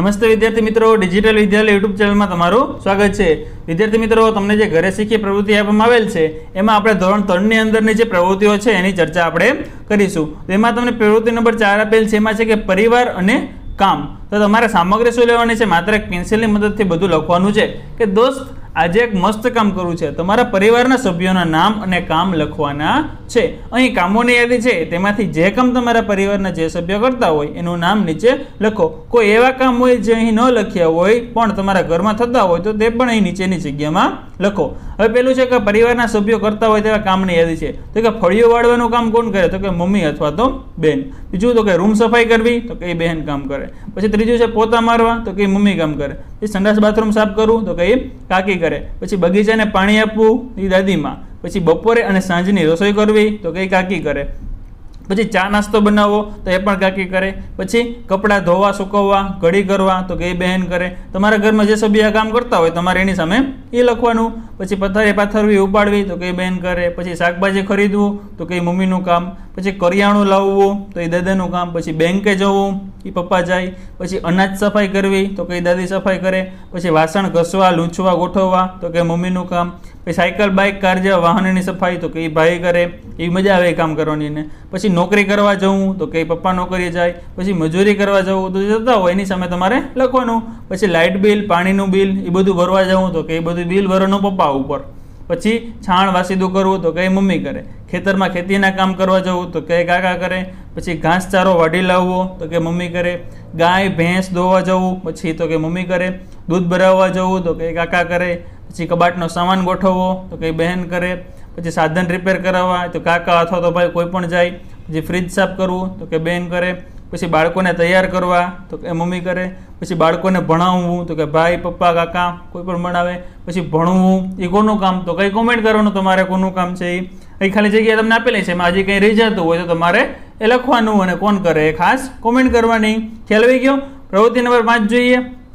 नमस्ते विद्यार्थी मित्रों, डिजिटल विद्यालय यूट्यूब चैनल में तमारू स्वागत है। विद्यार्थी मित्रों, तमने जे घरे शीखी प्रवृत्ति आपवामां आवेल छे एमां आपणे धोरण 3 ની અંદરની જે પ્રવૃત્તિઓ છે એની ચર્ચા આપણે કરીશું। તો એમાં તમને પ્રવૃત્તિ નંબર 4 આપેલ છે, એમાં છે કે પરિવાર અને કામ। તો તમારે સામગ્રી શું લેવાની છે? માત્ર એક પેન્સિલની મદદથી બધું લખવાનું છે કે દોસ્ત આજે એક મસ્ત કામ કરવું છે। તમારા પરિવારના સભ્યોના નામ અને કામ લખવાના છે। અહીં કામોની યાદી છે, તેમાંથી જે કામ તમારા પરિવારના જે સભ્યો કરતા હોય એનું નામ નીચે લખો। કોઈ એવા કામ હોય જે અહીં ન લખ્યા હોય પણ તમારા ઘરમાં થતા હોય તો તે પણ અહીં નીચેની જગ્યામાં લખો। હવે પેલું છે કે પરિવારના સભ્યો કરતા હોય તેવા કામની યાદી છે। તો કે ફળિયો વાળવાનું કામ કોણ કરે? તો કે મમ્મી અથવા તો બેન। બીજું તો કે રૂમ સફાઈ કરવી, તો કે બહેન કામ કરે। પછી ત્રીજું છે પોતા મારવા, તો કે મમ્મી કામ કરે। પછી સંડાસ બાથરૂમ સાફ કરવું, તો કે કાકી करे। પછી બગીચાને પાણી આપવું એ દાદી માં। પછી બપોરે અને સાંજની રસોઈ કરવી, તો કે કાકી કરે। પછી ચા નાસ્તો બનાવવો, તો એ પણ કાકી કરે। પછી કપડાં ધોવા સુકવવા ઘડી કરવા, તો કે બહેન કરે। તમારા ઘરમાં જે સભ્ય આ કામ કરતા હોય તમારે એની સામે એ લખવાનું। પછી પથારી પાથરવી ઉપાડવી, તો કે બહેન કરે। પછી શાકભાજી ખરીદવું, તો કે મમ્મીનું કામ। પછી કરિયાણું લાવવું, તો એ દાદાનું કામ। પછી બેંકે જવું, એ પપ્પા જાય। પછી અનાજ સફાઈ કરવી, તો કે દાદી સફાઈ કરે। પછી વાસણ ઘસવા લૂંછવા ગોઠવવા, તો કે મમ્મીનું કામ। પછી સાયકલ બાઇક કાર જેવા વાહનની સફાઈ, તો કે ભાઈ કરે। એ મજા આવે કામ કરવાની ને। પછી નોકરી કરવા જવું, તો કે પપ્પા નોકરીએ જાય। પછી મજૂરી કરવા જવું, તો જતા હોય એની સામે તમારે લખવાનું। પછી લાઇટ બિલ પાણીનું બિલ એ બધું ભરવા જવું, તો કે એ બધું બિલ ભરવાનું પપ્પા ઉપર। પછી છાણ વાસીદું કરવું, તો કે મમ્મી કરે। ખેતરમાં ખેતીના કામ કરવા જવું, તો કે કાકા કરે। પછી ઘાસચારો વાઢી લાવવો, તો કે મમ્મી કરે। ગાય ભેંસ દોવા જવું, પછી તો કે મમ્મી કરે। દૂધ ભરાવવા જવું, તો કે કાકા કરે। પછી કબાટનો સામાન ગોઠવવો, તો કે બહેન કરે। પછી સાધન રિપેર કરાવવા, તો કાકા અથવા તો ભાઈ કોઈ પણ જાય। પછી ફ્રીજ સાફ કરવું, તો કે બહેન કરે। પછી બાળકોને તૈયાર કરવા, તો કે મમ્મી કરે। પછી બાળકોને ભણાવવું, તો કે ભાઈ પપ્પા કાકા કોઈ પણ ભણાવે। પછી ભણવું એ કોનું કામ? તો કંઈ કોમેન્ટ કરવાનું તમારે કોનું કામ છે એ। અહીં ખાલી જગ્યા તમને આપેલી છે, એમાં હજી કંઈ રહી જતું હોય તો તમારે એ લખવાનું અને કોણ કરે એ ખાસ કોમેન્ટ કરવાની। ખ્યાલ આવી ગયો? પ્રવૃત્તિ નંબર 5 જોઈએ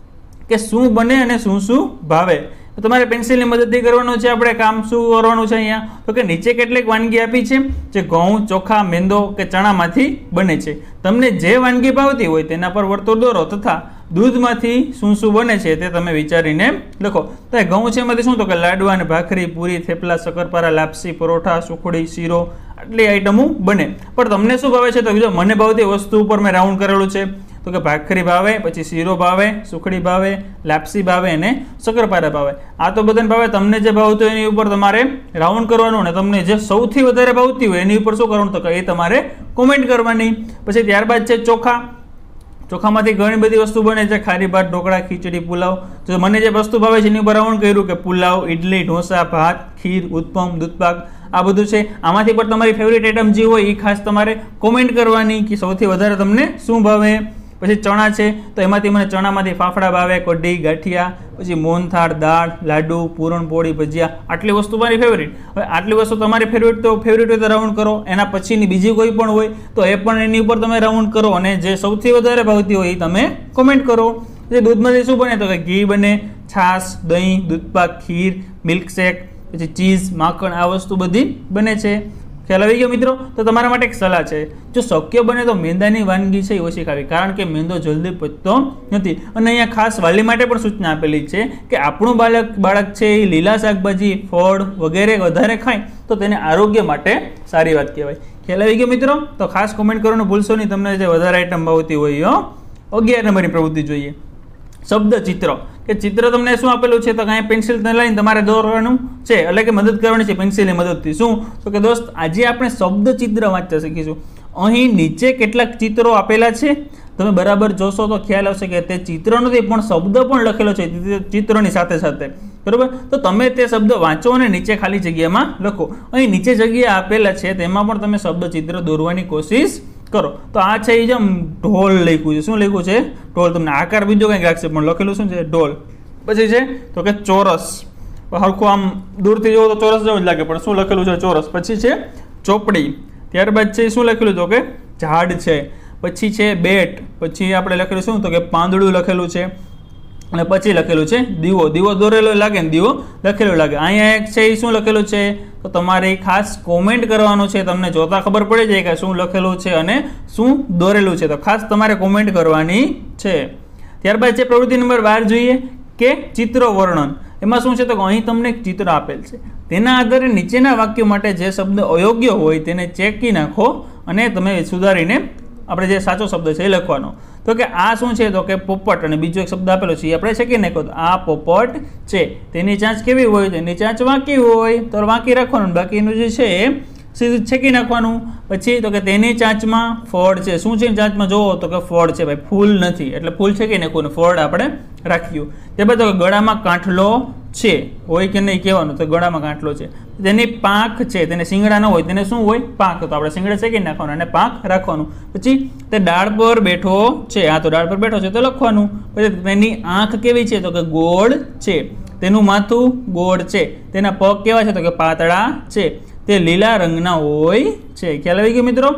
કે શું બને અને શું શું ભાવે। તો તમારે પેન્સિલની મદદથી કરવાનું છે। આપણે કામ શું કરવાનું છે અહીંયા? તો કે નીચે કેટલીક વાનગી આપી છે જે ઘઉં ચોખા મેંદો કે ચણામાંથી બને છે। તમને જે વાનગી ભાવતી હોય તેના પર વર્તુળ દોરો તથા દૂધમાંથી શું શું બને છે તે તમે વિચારીને લખો। તો એ ઘઉં છે એમાંથી શું? તો કે લાડવા અને ભાખરી પૂરી થેપલા શક્કરપારા લાપસી પરોઠા સુખડી શીરો આટલી આઈટમો બને। પણ તમને શું ભાવે છે? તો જો મને ભાવતી વસ્તુ ઉપર મેં રાઉન્ડ કરેલું છે, તો કે ભાખરી ભાવે, પછી શીરો ભાવે, સુખડી ભાવે, લાપસી ભાવે અને શક્કરપારા ભાવે। આ તો બધાને ભાવે, તમને જે ભાવતું હોય એની ઉપર તમારે રાઉન્ડ કરવાનું ને તમને જે સૌથી વધારે ભાવતી હોય એની ઉપર શું કરવાનું? તો કે એ તમારે કોમેન્ટ કરવાની। પછી ત્યારબાદ છે ચોખા। ચોખામાંથી ઘણી બધી વસ્તુ બને છે, ખારી ભાત ઢોકળા ખીચડી પુલાવ। તો મને જે વસ્તુ ભાવે છે એની ઉપર રાઉન્ડ કર્યું કે પુલાવ ઇડલી ઢોસા ભાત ખીર ઉત્પમ દૂધપાક આ બધું છે। આમાંથી પણ તમારી ફેવરિટ આઈટમ જે હોય એ ખાસ તમારે કોમેન્ટ કરવાની કે સૌથી વધારે તમને શું ભાવે। પછી ચણા છે, તો એમાંથી મને ચણામાંથી ફાફડા ભાવે, કઢી ગાંઠિયા, પછી મોહનથાળ દાળ લાડુ પૂરણપોળી ભજીયા આટલી વસ્તુ મારી ફેવરિટ। હવે આટલી વસ્તુ તમારી ફેવરિટ હોય તો રાઉન્ડ કરો। એના પછીની બીજી કોઈ પણ હોય તો એ પણ એની ઉપર તમે રાઉન્ડ કરો અને જે સૌથી વધારે ભાવતી હોય એ તમે કોમેન્ટ કરો। જે દૂધમાંથી શું બને? તો કે ઘી બને, છાશ દહીં દૂધપાક ખીર મિલ્કશેક પછી ચીઝ માખણ આ વસ્તુ બધી બને છે। ખ્યાલ આવી ગયો મિત્રો? તો તમારા માટે એક સલાહ છે, જો શક્ય બને તો મેંદાની વાનગી છે એ ઓછી ખાવી, કારણ કે મેંદો જલ્દી પચતો નથી। અને અહીંયા ખાસ વાલી માટે પણ સૂચના આપેલી છે કે આપણું બાળક છે એ લીલા શાકભાજી ફળ વગેરે વધારે ખાય તો તેને આરોગ્ય માટે સારી વાત કહેવાય। ખ્યાલ આવી ગયો મિત્રો? તો ખાસ કોમેન્ટ કરવાનું ભૂલશો નહીં તમને જે વધારે આઈટમ ભાવતી હોય। 11 નંબરની પ્રવૃત્તિ જોઈએ, શબ્દ ચિત્ર। કે ચિત્ર તમને શું આપેલું છે? તો અહીંયા પેન્સિલ લઈને તમારે દોરવાનું છે, એટલે કે મદદ કરવાની છે પેન્સિલની મદદથી। શું? તો કે દોસ્ત આજે આપણે શબ્દ ચિત્ર વાંચતા શીખીશું। અહીં નીચે કેટલાક ચિત્રો આપેલા છે, તમે બરાબર જોશો તો ખ્યાલ આવશે કે તે ચિત્ર નથી પણ શબ્દ પણ લખેલો છે ચિત્રની સાથે સાથે, બરાબર? તો તમે તે શબ્દ વાંચો અને નીચે ખાલી જગ્યામાં લખો। અહીં નીચે જગ્યા આપેલા છે તેમાં પણ તમે શબ્દ ચિત્ર દોરવાની કોશિશ કરો। તો આ છે એ જેમ ઢોલ લખ્યું છે, શું લખ્યું છે? ઢોલ। તમને આકાર બીજો કંઈક લાગશે પણ લખેલું શું છે? ઢોલ। પછી છે તો કે ચોરસ, હરખું આમ દૂરથી જોવો તો ચોરસ જેવું જ લાગે પણ શું લખેલું છે? ચોરસ। પછી છે ચોપડી, ત્યારબાદ છે શું લખેલું? તો કે ઝાડ છે। પછી છે બેટ, પછી આપણે લખેલું શું? તો કે પાંદડું લખેલું છે। અને પછી લખેલું છે દીવો, દીવો દોરેલો લાગે ને દીવો લખેલો લાગે। અહીંયા એક છે એ શું લખેલું છે? તો તમારે ખાસ કોમેન્ટ કરવાનું છે, તમને જોતા ખબર પડી જાય કે શું લખેલું છે અને શું દોરેલું છે, તો ખાસ તમારે કોમેન્ટ કરવાની છે। ત્યારબાદ છે પ્રવૃત્તિ નંબર 12 જોઈએ કે ચિત્ર વર્ણન. એમાં શું છે તો અહીં તમને એક ચિત્ર આપેલ છે, તેના આધારે નીચેના વાક્યો માટે જે શબ્દ અયોગ્ય હોય તેને ચેકી નાખો અને તમે સુધારીને આપણે જે સાચો શબ્દ છે એ લખવાનો. તો કે આ શું છે તો કે પોપટ, અને બીજો એક શબ્દ આપેલો છે એ આપણે ચેકી નાખો. તો આ પોપટ છે, તેની ચાંચ કેવી હોય? તેની ચાંચ વાંકી હોય, તો વાંકી રાખવાનું, બાકીનું જે છે એ સીધું છેકી નાખવાનું. પછી તો કે તેની ચાંચમાં ફળ છે. શું છે ચાંચમાં જોવો તો કે ફળ છે ભાઈ, ફૂલ નથી, એટલે ફૂલ છેકી નાખવાનું, ફળ આપણે રાખ્યું. ત્યારબાદ તો કે ગળામાં કાંઠલો છે, હોય કે નહીં કહેવાનું, તો ગળામાં કાંઠલો છે. તેની પાંખ છે, તેને શિંગડા ન હોય, તેને શું હોય? પાંખ, તો આપણે શિંગડા છેકી નાખવાનું અને પાંખ રાખવાનું. પછી તે ડાળ પર બેઠો છે, આ તો ડાળ પર બેઠો છે તો લખવાનું. પછી તેની આંખ કેવી છે તો કે ગોળ છે, તેનું માથું ગોળ છે, તેના પગ કેવા છે તો કે પાતળા છે, તે લીલા રંગના હોય છે. ખ્યાલ આવી ગયો મિત્રો?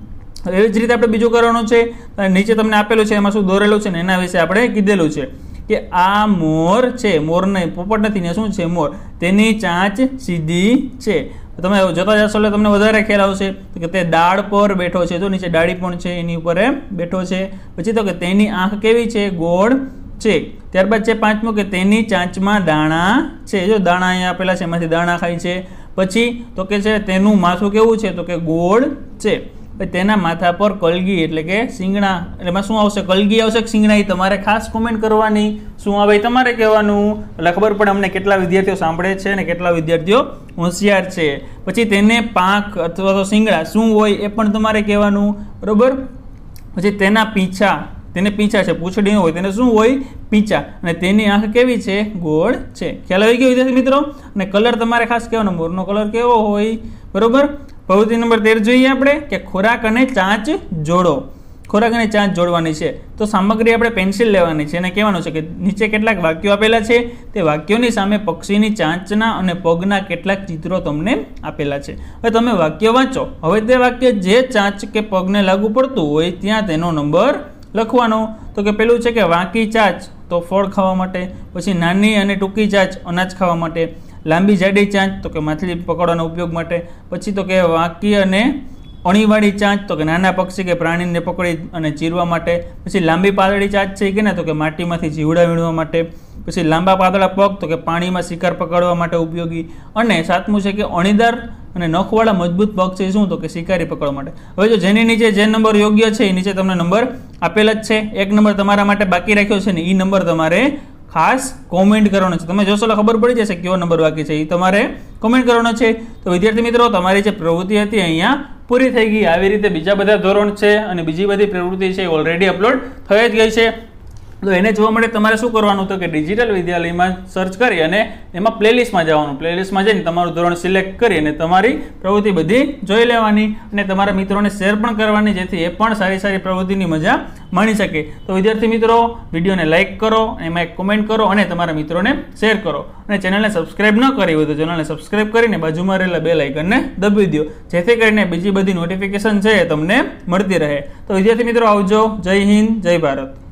એવી જ રીતે આપણે બીજું કરવાનું છે. નીચે તમને આપેલું છે, એમાં શું દોરેલું છે ને એના વિશે આપણે કીધેલું છે કે આ મોર છે, મોર નહીં, પોપટ નથી ને, શું છે? મોર. તેની ચાંચ સીધી છે. તમે જોતા જશો એટલે તમને વધારે ખ્યાલ આવશે કે તે ડાળ પર બેઠો છે, તો નીચે ડાળી પણ છે એની ઉપર બેઠો છે. પછી તો કે તેની આંખ કેવી છે? ગોળ છે. ત્યારબાદ છે પાંચમું કે તેની ચાંચમાં દાણા છે, જો દાણા અહીંયા આપેલા છે, એમાંથી દાણા ખાય છે. પછી તો કે છે તેનું માથું કેવું છે તો કે ગોળ છે. તેના માથા પર કલગી એટલે કે શિંગડા, એમાં શું આવશે? કલગી આવશે કે શિંગડા? એ તમારે ખાસ કોમેન્ટ કરવાની. શું આવે તમારે કહેવાનું, એટલે ખબર પડે અમને કેટલા વિદ્યાર્થીઓ સાંભળે છે અને કેટલા વિદ્યાર્થીઓ હોશિયાર છે. પછી તેને પાંખ અથવા તો શિંગડા શું હોય એ પણ તમારે કહેવાનું, બરોબર. પછી તેના પીંછા, તેને પીંછા છે, પૂંછડી ન હોય, તેને શું હોય? પીંછા. અને તેની આંખ કેવી છે? ગોળ છે. ખ્યાલ આવી ગયો વિદ્યાર્થી મિત્રો? અને કલર તમારે ખાસ કહેવાનો, મોરનો કલર કેવો હોય, બરોબર. પ્રવૃત્તિ નંબર 13 જોઈએ આપણે કે ખોરાક અને ચાંચ જોડો. ખોરાક અને ચાંચ જોડવાની છે, તો સામગ્રી આપણે પેન્સિલ લેવાની છે અને કહેવાનું છે કે નીચે કેટલાક વાક્યો આપેલા છે, તે વાક્યોની સામે પક્ષીની ચાંચના અને પગના કેટલાક ચિત્રો તમને આપેલા છે. હવે તમે વાક્ય વાંચો. હવે તે વાક્ય જે ચાંચ કે પગને લાગુ પડતું હોય ત્યાં તેનો નંબર લખવાનો. તો કે પેલું છે કે વાંકી ચાંચ, તો ફળ ખાવા માટે. પછી નાની અને ટૂંકી ચાંચ, અનાજ ખાવા માટે. લાંબી જાડી ચાંચ, તો કે માછલી પકડવાના ઉપયોગ માટે. પછી તો કે વાંકી અને અણીવાળી ચાંચ, તો કે નાના પક્ષી કે પ્રાણીને પકડી અને ચીરવા માટે. પછી લાંબી પાતળી ચાંચ છે કે ને, તો કે માટીમાંથી જીવડા વીણવા માટે. પછી લાંબા પાતળા પગ, તો કે પાણીમાં શિકાર પકડવા માટે ઉપયોગી. અને સાતમું છે કે અણીદાર અને નખવાળા મજબૂત પગ છે, શું? તો કે શિકારી પકડવા માટે. હવે જો જેની નીચે જે નંબર યોગ્ય છે એ નીચે તમને નંબર આપેલા જ છે. એક નંબર તમારા માટે બાકી રાખ્યો છે ને, એ નંબર તમારે ખાસ કોમેન્ટ કરવાનો છે. તમે જોશો એટલે ખબર પડી જશે કેવો નંબર બાકી છે, એ તમારે કોમેન્ટ કરવાનો છે. તો વિદ્યાર્થી મિત્રો, તમારી જે પ્રવૃત્તિ હતી અહીંયા પૂરી થઈ ગઈ. આવી રીતે બીજા બધા ધોરણ છે અને બીજી બધી પ્રવૃત્તિ છે ઓલરેડી અપલોડ થઈ જ ગઈ છે. તો એને જોવા માટે તમારે શું કરવાનું તો કે ડિજિટલ વિદ્યાલયમાં સર્ચ કરી અને એમાં પ્લેલિસ્ટમાં જવાનું. પ્લેલિસ્ટમાં જઈને તમારું ધોરણ સિલેક્ટ કરી અને તમારી પ્રવૃત્તિ બધી જોઈ લેવાની અને તમારા મિત્રોને શેર પણ કરવાની, જેથી એ પણ સારી સારી પ્રવૃત્તિની મજા માણી શકે. તો વિદ્યાર્થી મિત્રો, વિડીયોને લાઇક કરો, એમાં એક કોમેન્ટ કરો અને તમારા મિત્રોને શેર કરો. અને ચેનલને સબસ્ક્રાઇબ ન કરી હોય તો ચેનલને સબસ્ક્રાઇબ કરીને બાજુમાં રહેલા બેલ આઇકનને દબાવી દો, જેથી કરીને બીજી બધી નોટિફિકેશન છે એ તમને મળતી રહે. તો વિદ્યાર્થી મિત્રો આવજો. જય હિન્દ, જય ભારત.